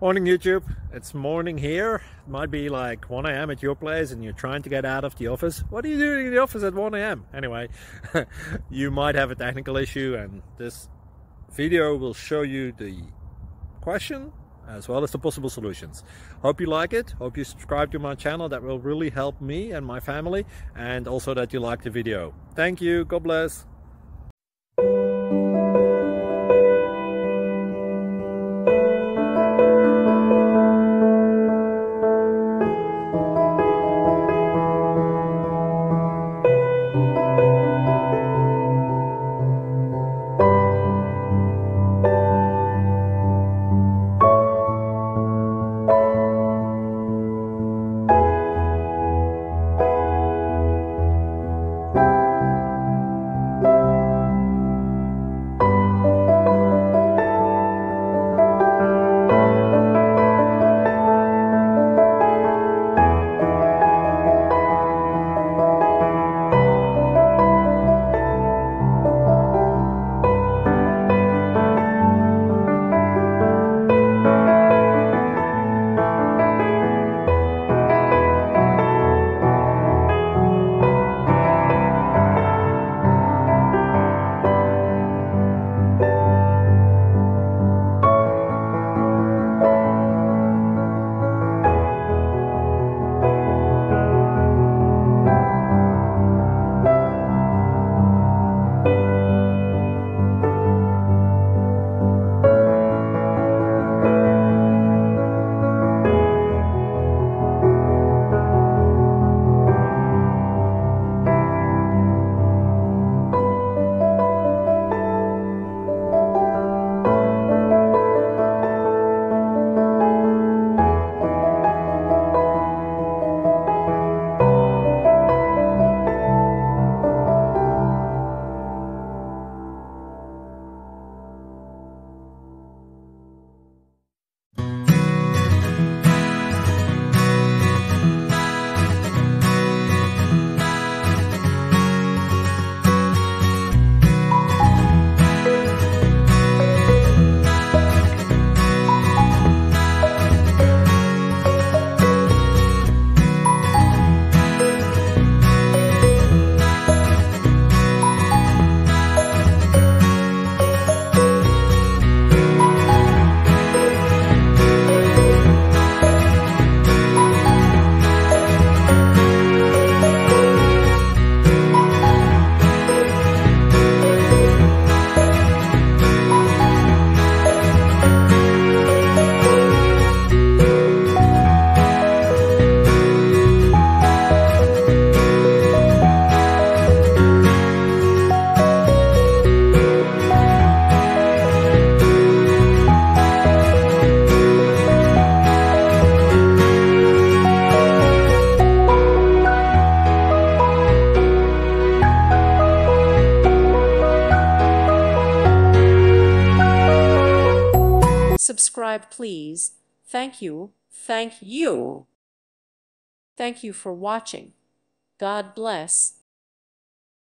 Morning YouTube, it's morning here. It might be like 1 a.m. at your place and you're trying to get out of the office. What are you doing in the office at 1 a.m.? Anyway, you might have a technical issue and this video will show you the question as well as the possible solutions. Hope you like it, hope you subscribe to my channel. That will really help me and my family, and also that you like the video. Thank you, God bless. Subscribe, please. Thank you. Thank you. Thank you for watching. God bless.